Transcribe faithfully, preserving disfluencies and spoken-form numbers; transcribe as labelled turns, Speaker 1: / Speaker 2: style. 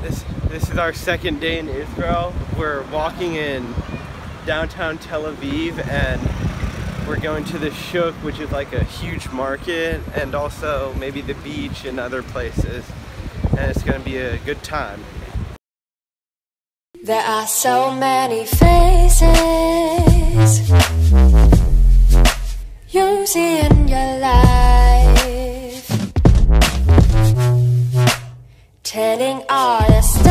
Speaker 1: This, this is our second day in Israel. We're walking in downtown Tel Aviv and we're going to the Shuk, which is like a huge market, and also maybe the beach and other places. And it's going to be a good time.
Speaker 2: There are so many faces you see in your life, telling all the